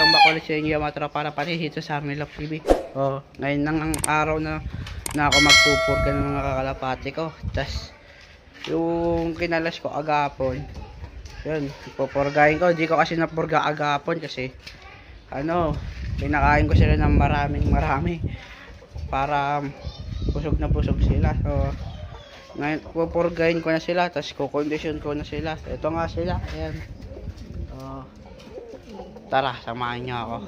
welcome back ulit sa inyo mga tropa para pati dito sa Arnel Love TV. Ngayon lang ang araw na ako magpupurga ng mga kakalapati ko. Tas yung kinalas ko agapon, yun, pupurgahin ko. Hindi ko kasi napurga agapon kasi pinakain ko sila ng marami para busog na busog sila. So ngayon pupurgahin ko na sila, tas kukondisyon ko na sila. Ito nga sila, ayan. Tara, samahan niyo ako.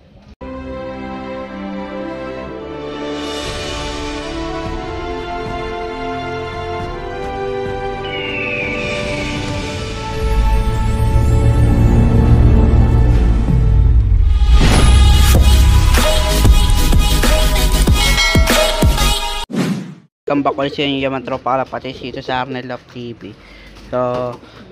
Kambak ulit sa inyo mga tropa kalapati dito sa Arnel Love TV. So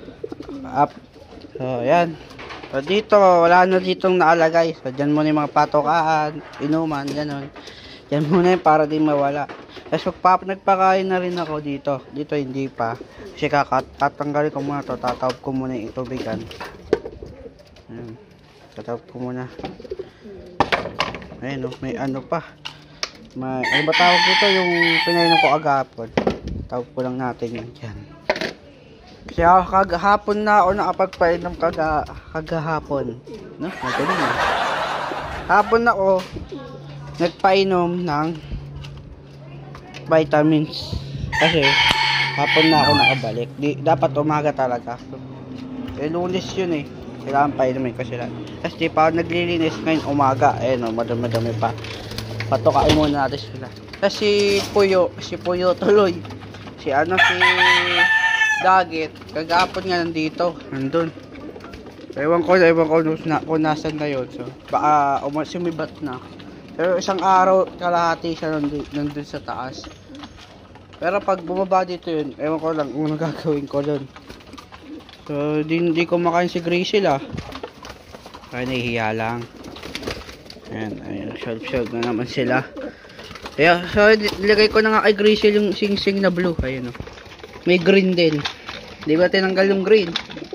yan. So dito, wala na ditong naalagay. So dyan muna yung mga patokaan, inuman, gano'n. Dyan muna yung para di mawala. Tapos nagpakain na rin ako dito. Dito hindi pa. Kasi tatanggalin ko muna to. Tatawag ko muna yung itubigan. Ayan. Tatawag ko muna. Ayan, may ano pa. Ano ba tawag dito? Yung pinainom ko agapon. Tawag ko lang natin yun dyan. Kasi kagahapon na ako nakapagpainom kagahapon. No? Magaling na. Hapon na ako nagpainom ng vitamins. Kasi hapon na ako nakabalik. Dapat umaga talaga. Lunes yun eh. Kailangan painumin ko sila. Tapos di pa ako naglilinis ngayon umaga. Ayan o, madami pa. Patukain muna natin sila. Kasi si Puyo tuloy. Si Dagit, kagapon nga nandito, nandun. Ewan ko kung nasan na yun. So, baka sumibat na. Pero isang araw, kalahati siya nandun sa taas. Pero pag bumaba dito yun, ewan ko lang kung gagawin ko dun. So, di ko makain si Gracie lah. Kaya nahihiya lang. Ayan, short na naman sila. Kaya, so, nilagay ko na nga kay Gracie yung sing-sing na blue. Ayan o. May green din. Di ba tinanggal yung green?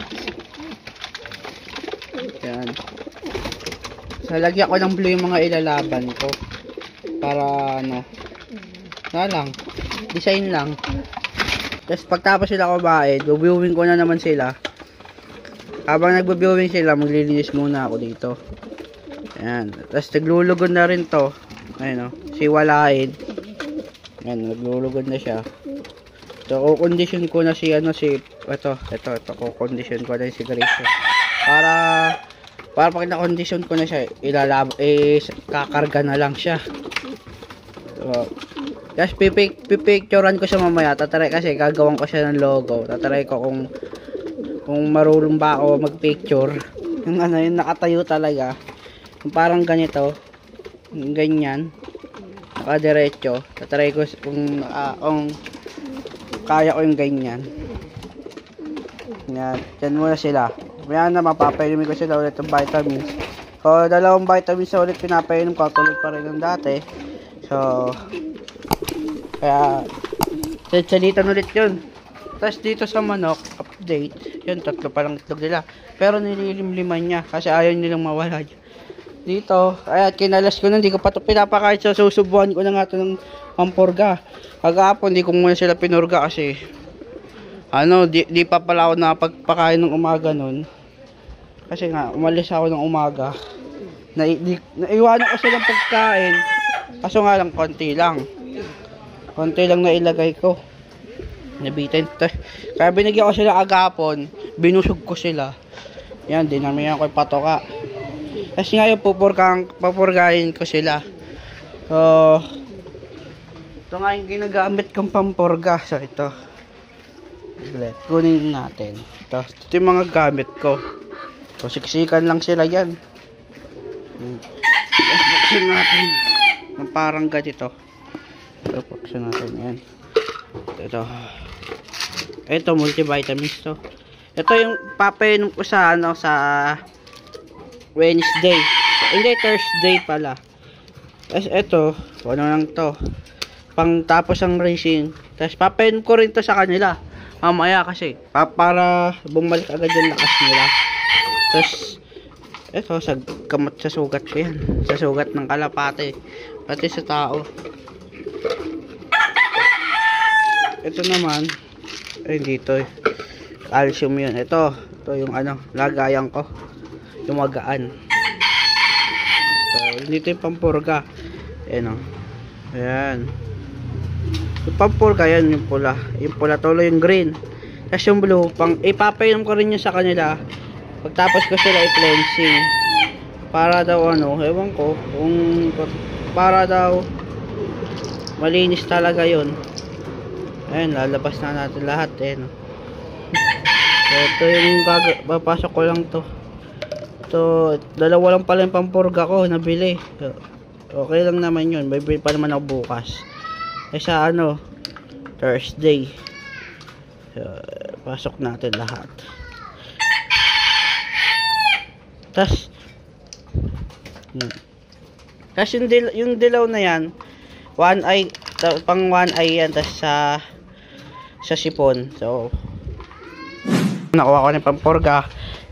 Yan. So, lagyan ko ng blue yung mga ilalaban ko. Para lang. Design lang. Tapos pagtapos sila kumain, bubuwing ko na naman sila. Habang nagbubuwing sila, maglilinis muna ako dito. Yan. Tapos naglulugod na rin to. Ayun o. Siwalain. Yan, naglulugod na siya. So, kukondisyon ko na ito, kukondisyon ko na si Gracie. Para pag na-kondisyon ko na siya, kakarga na lang siya. So, just pipicturean ko siya mamaya. Tatry kasi gagawin ko siya ng logo. Tatry ko kung marunong ba ako mag-picture. Yung yung nakatayo talaga. Yung parang ganito. Yung ganyan. Nakadiretso. Tatry ko kung kaya ko yung ganyan. Yan muna sila. Yan na, mapapainumin ko sila ulit ng vitamins. So, dalawang vitamins na ulit pinapainom ko. Tulad pa rin ng dati. So, kaya salitan ulit yun. Tapos dito sa manok, update. Yun, 3 pa lang itlog nila. Pero nililimliman niya. Kasi ayaw nilang mawala. Dito, kaya kinalas ko na. Hindi ko pa ito pinapakain. So, susubuhan ko na nga ito ng pampurga. Kagapon, di ko muna sila pinurga kasi di pa pala ako nakapagpakain ng umaga nun. Kasi nga, umalis ako ng umaga. Naiwanan ko silang pagkain. Kaso nga lang, konti lang na ilagay ko. Nabitin. Kaya binigyan ko sila agapon. Binusog ko sila. Yan, dinamihan ko yung patoka. Kasi ngayon, papurgahin ko sila. So, ito nga yung ginagamit kong pampurga. So, ito. Kunin natin. Ito yung mga gamit ko. So, siksikan lang sila yan. Buksan natin. Parang ganito. Ito, buksan natin yan. Ito. Ito, multivitamins to. Ito yung papainom ko sa Wednesday. Hindi, Thursday pala. Tapos ito, lang to. Pang tapos ang racing. Tapos papainom ko rin to sa kanila. Mamaya kasi para bumalik agad yung lakas nila. Tapos Ito, sa kamot sa sugat ko yan. Sa sugat ng kalapate. Pati sa tao. Ito naman, ay dito eh. Calcium yun. Ito yung ano, lagayan ko. Yung magaan. So, dito yung pampurga. Ayan o. Ayan. Yung pampurga yan, yung pula. Yung pula tuloy yung green. Tapos yung blue, ipapainom ko rin yun sa kanila. Pagtapos ko sila i-cleansing. Para daw ano, ewan ko, para daw malinis talaga yun. Ayan, lalabas na natin lahat eh. No? So, ito yung papasok ko lang to. Ito, dalawa lang pala yung pampurga ko, nabili. So, okay lang naman yun, bibili pa naman ako bukas. Eh sa ano, Thursday. So, pasok natin lahat. Tas yung dilaw na yan, one eye, pang one eye yan, tas sa sipon. So nakuha ko ng pampurga.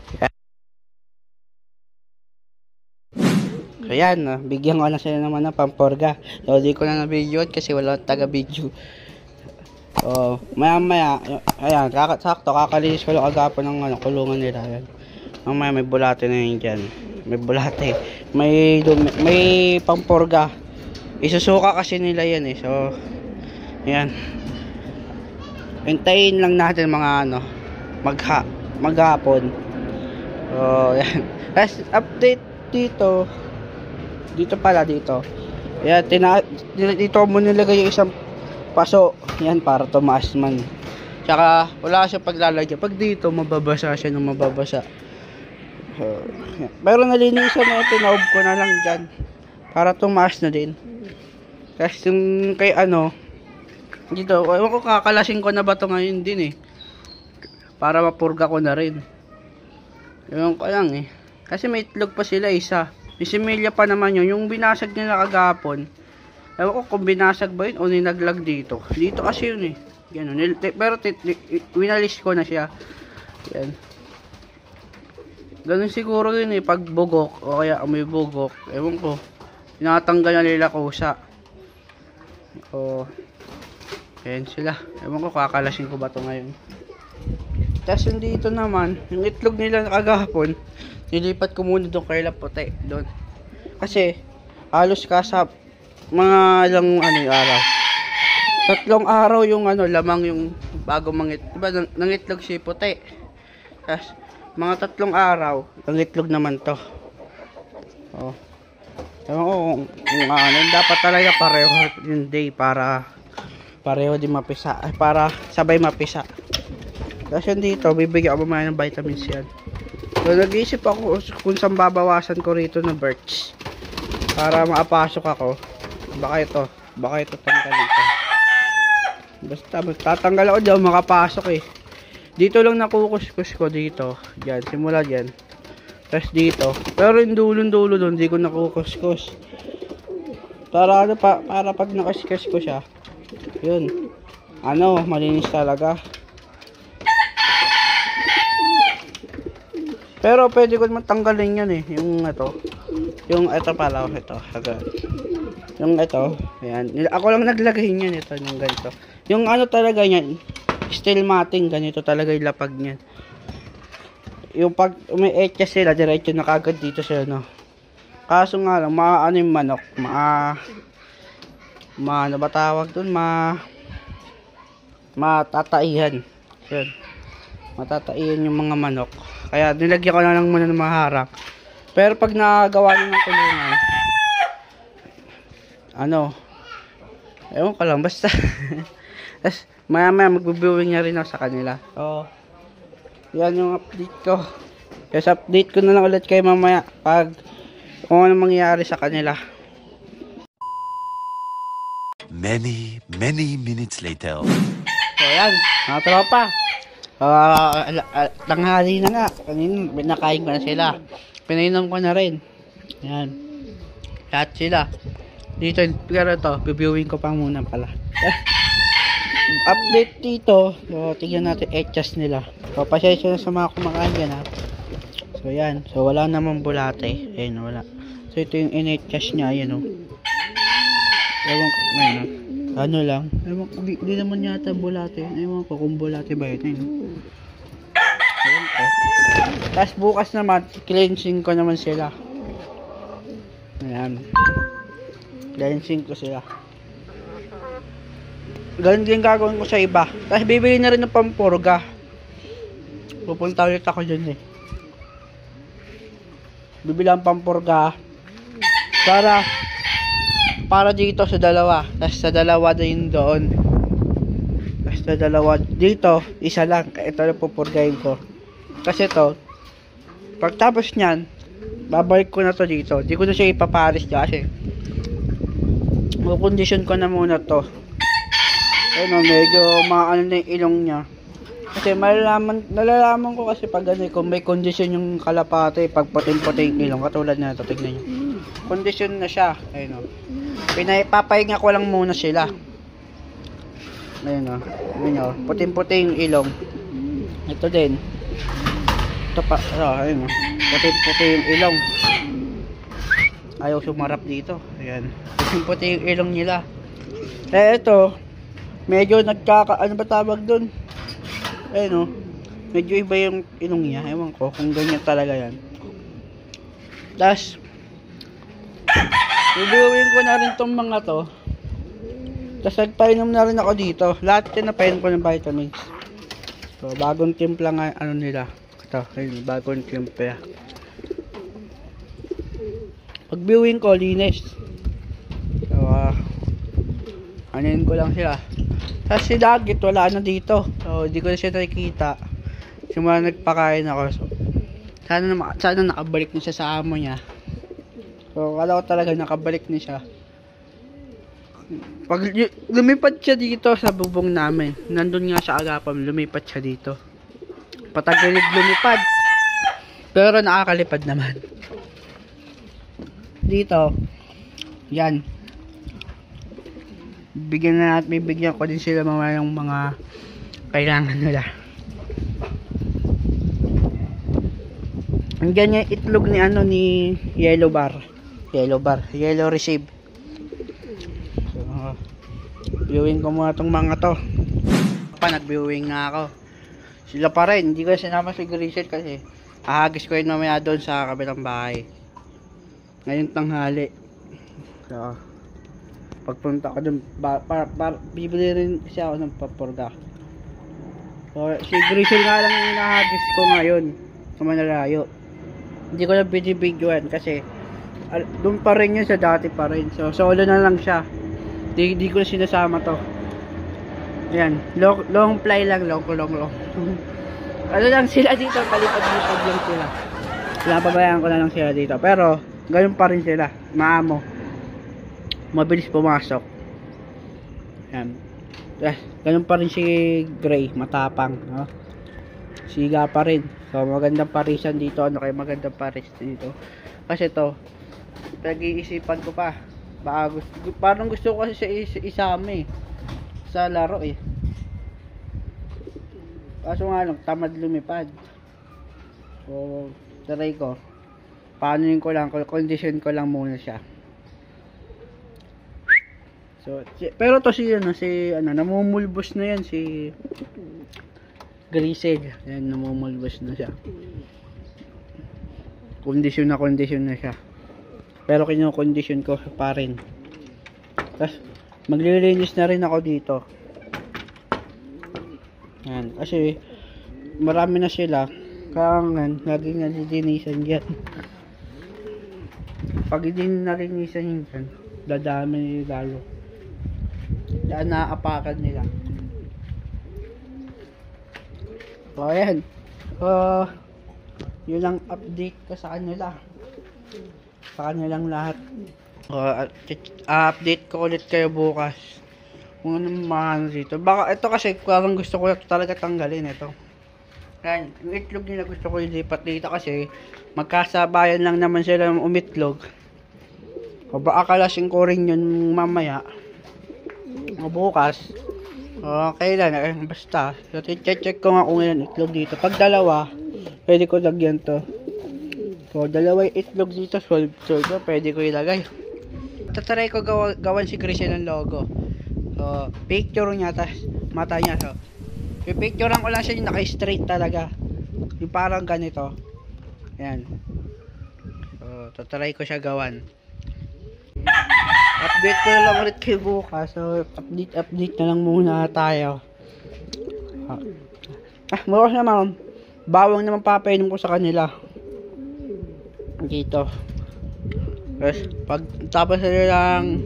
So yan, bigyan ko na sila naman ng pampurga. So di ko na na-video kasi wala taga-video. So maya ayan, sakto kakalinis ko lang agapon ng ano, kulungan nila. Ayan. Mamaya may bulate na yun dyan. May bulate. May pampurga. Isusuka kasi nila yan eh. So, yan. Hintayin lang natin mga ano, maghapon. So, yan. Tapos, update dito. Dito pala, dito. Yan, dito mo nilagay yung isang paso. Yan, para tumaas man. Tsaka, wala siya paglalagyan. Pag dito, mababasa siya ng mababasa. Pero nalinisan na, tinaob ko na lang dyan para tumaas na din. Kasi yung kay ano dito, ewan ko kakalasin ko na ba ito ngayon din eh, para mapurga ko na rin. Ewan ko lang eh, kasi may itlog pa sila isa, may similya pa naman yun. Yung binasag nila kagapon, ewan ko kung binasag ba yun o ninaglag dito kasi yun eh, ganun. Pero winalis ko na siya. Yan, ganun siguro yun eh, pag bugok o kaya may bugok, ewan ko, tinatanggal na nila kusa. O ayan sila, ewan ko kakalasin ko ba ito ngayon. Tapos yung dito naman, yung itlog nila kagahapon, nilipat ko muna doon kay Laputi doon, kasi halos kasa mga ilang ano yung araw, 3 araw yung ano, lamang yung bago mangit, diba nangitlog si Puti. Tapos mga 3 araw, ang itlog naman to. Oh. Ewan ko kung ano, dapat talaga pareho yung day para pareho din mapisa. Ay, para sabay mapisa. Kasi dito, bibigyan ko mamaya ng vitamins yan. So, nag-iisip ako kung saan babawasan ko rito ng birch. Para maapasok ako. Baka ito tanggalin ko. Basta, tatanggal ako dyan, makapasok eh. Dito lang nakukuskus ko dito. Diyan, simula diyan. Tapos dito. Pero yung dulo doon, di ko nakukuskus. Para ano pa, para pag nakaskus ko siya. Yun. Ano, malinis talaga. Pero pwede ko matanggalin yan eh. Yung ito. Yung ito pala, ito. Yung ito. Ayan. Ako lang naglagay niyan ito, yung ganito. Yung ano talaga niyan, steel matting, ganito talaga yung lapag niyan. Yung pag umi-etcha sila, diretso na kagad dito sa ano. Kaso nga lang, ano yung manok, ano ba tawag dun, matataihan. Yun. Matataihan yung mga manok. Kaya nilagyan ko na lang muna ng mga harang. Pero pag nagawa nyo ng kulungan, ano, ewan ko lang, basta. Tapos, maya magbibiwing na rin ako sa kanila. So, yan yung update ko. Yes, update ko na lang ulit kayo mamaya pag kung ano mangyayari sa kanila. Many minutes later. So, yan, mga tropa. Tanghali na nga. Kanina, binakain ko na sila. Pinainom ko na rin. Yan. Lahat sila. Dito, pero ito, bibiwing ko pa muna pala. Update dito. So, tignan natin etchas nila. So, pasensya na sa mga kumakain yan ha. So, yan. So, wala namang bulate. Ayun, wala. So, ito yung innate cache niya. Ayan, oh. Ewan ko. Ayun, oh. Ano lang. Ewan ko. Di naman yata bulate. Ewan ko kung bulate ba yun. Ayun, oh. Ayan ko. Tapos, bukas naman, cleansing ko naman sila. Ayan. Cleansing ko sila. Ganun din gagawin ko sa iba. Tapos, bibili na rin ng pampurga. Pupunta ulit ako dyan, eh. Bibilang pampurga para dito sa dalawa, tapos sa dalawa din doon, tapos sa dalawa dito, isa lang. Ito na pupurgahin ko kasi to, pagtapos nyan babalik ko na to dito. Di ko na siya ipaparis kasi kukondisyon ko na muna to. Ayun, medyo maano na yung ilong nya. Kasi nalalaman ko kasi pag ano, kung may kondisyon yung kalapate, pag puting-puting ilong, katulad na ito, tignan nyo. Kondisyon na siya. Ayun o. Papahinga ko lang muna sila. Ayun o. Ayun o. Puting-puting ilong. Ito din. Ito pa. Ayun o. Puting-puting ilong. Ayaw sumarap dito. Ayan. Puting-puting ilong nila. Ito. Medyo ano ba tawag dun? Ayun o, medyo iba yung ilong niya. Ewan ko kung ganyan talaga yan. Tapos, bibiwin ko na rin tong mga to. Tapos, nagpainom na rin ako dito. Lahat yan napainom ko ng vitamins. So, bagong timpla nga, ano nila. Ito, ayun, bagong timpla. Pag biwin ko, linis. So, anin ko lang sila. Tapos si Dagit wala na dito. So, hindi ko na siya nakikita. Simula nagpakain ako. So, sana nakabalik na siya sa amo niya. So, kala ko talaga nakabalik na siya. Pag lumipad siya dito sa bubong namin, nandun nga sa agapam, lumipat siya dito. Patagilid lumipad. Pero nakakalipad naman. Dito, yan. Bibigyan ko din sila ng mga kailangan nila. Ang ganyan itlog ni Yellow Receive. So, viewing ko muna tong mga to. Nag-viewing na ako. Sila pa rin, hindi ko sinama si Grisel kasi ahagis ko yun mamaya doon sa kabilang bahay. Ngayon tanghali. So, pagpunta ko dun, bibili rin siya ako ng papurga. So, si Grisel nga lang yung nahagis ko ngayon sa Manalayo. Hindi ko na binibigyan kasi doon pa rin yun sa dati pa rin. So, solo na lang siya. Di ko na sinasama to. Ayan, long fly lang, long. Ano lang sila dito, palipad-lipad lang sila. Pinapabayaan ko na lang sila dito. Pero, ganun pa rin sila, maamo. Mabilis pumasok. Yan. Ganun pa rin si Gray, matapang, no? Siga pa rin. So, magandang parisan dito. Ano kayo magandang paris dito? Kasi to, pag-iisipan ko pa. Parang gusto ko kasi isama eh. Sa laro eh. Kaso nga lang, tamad lumipad. So, try ko. Paano ko lang, condition ko lang muna siya. So, pero to si namumulbos na yan si Grisel. Ayan, namumulbos na siya. Kondisyon na siya. Pero kinokondisyon ko pa rin. Tapos, maglilinis na rin ako dito. Ayan, kasi marami na sila. Kaya nga, laging nalilinisan dyan. Pag hindi nalinisan dyan, dadami lalo. Yan naapakan nila. So, ayan. Yun lang update ko sa kanila. Sa kanilang lahat. Update ko ulit kayo bukas. Kung anong mahal dito. Baka ito kasi parang gusto ko talaga tanggalin ito. Yan. Yung itlog nila gusto ko ilipat dito kasi magkasabayan lang naman sila umitlog. O baka kalasin ko rin yun mamaya. O bukas. Kailan, basta. So, check ko nga kung ilan itlog dito. Pag dalawa, pwede ko lagyan to. So, dalawang itlog dito. So, pwede ko ilagay. Tatry ko gawan si Christian ng logo. So, picture niya, tas mata niya. So, pipicturean ko lang siya yung naka-straight talaga. Yung parang ganito. Yan. So, tatry ko siya gawan. Update ko na lang ulit kayo bukas. So, update na lang muna tayo. Bukas naman, bawang naman papainom ko sa kanila. Dito. Tapos, pag tapos sila lang,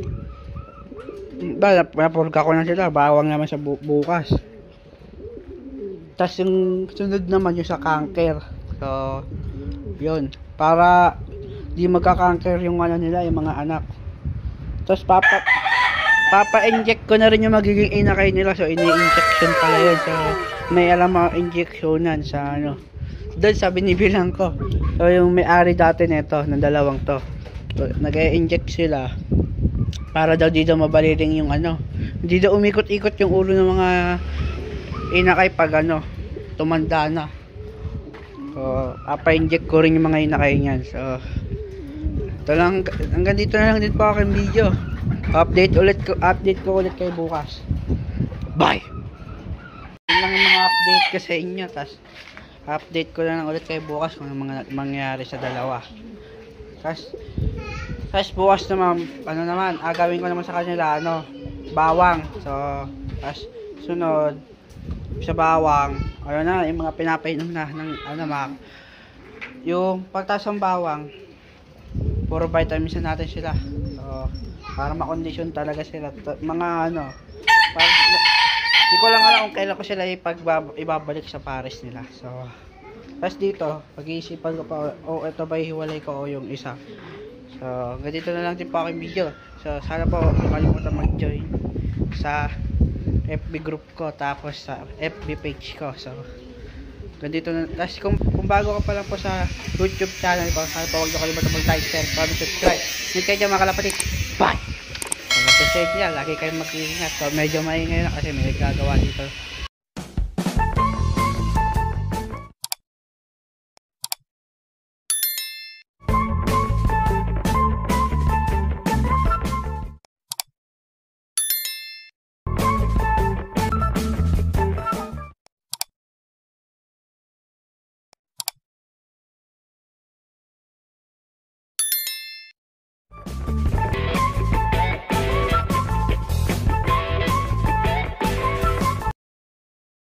napurga ko na sila, bawang naman sa bukas. Tapos yung sunod naman yung sa kanker. So, yun. Para di magka-kanker yung ano nila, yung mga anak. Tapos papa-inject ko na rin yung magiging inakay nila. So, ini-injection pala yun. So, may alam mga injectionan sa ano. Doon sa binibilang ko. So, yung may-ari dati nito, ng dalawang to. So, nag-i-inject sila. Para daw dito mabaliling yung ano. Hindi daw umikot-ikot yung ulo ng mga inakay pag ano, tumanda na. So, papa-inject ko rin yung mga inakay niyan. So, ito lang, hanggang dito na lang din po aking video. Update ko ulit kayo bukas. Bye! Yun lang yung mga update ko sa inyo. Update ko na lang ulit kayo bukas kung ano mga mangyayari sa dalawa. Tapos bukas naman, ano naman, agawin ko naman sa kanila, ano, bawang. So, tapos sunod, sa bawang, ano na, yung mga pinapainom na ng, ano, yung pagtaas ng bawang, puro vitamins na natin sila. So, para makondisyon talaga sila. Mga ano, hindi ko lang alam kung kailan ko sila ibabalik sa pares nila. So, tapos dito, pag-iisipan ko pa, ito ba hiwalay ko o yung isa. So, ganito na lang din po aking video. So, sana po huwag kalimutan mag-join sa FB group ko, tapos sa FB page ko. So, ganito na. Tapos kung bago ka pa lang po sa YouTube channel ko, sana po huwag niyo kalimutan mag-like, share, comment, subscribe. Hindi kayo dyan mga kalapatid. Bye! Pag-message niya, lagi kayong mag-iingat. So, medyo maingay na kasi may gagawa dito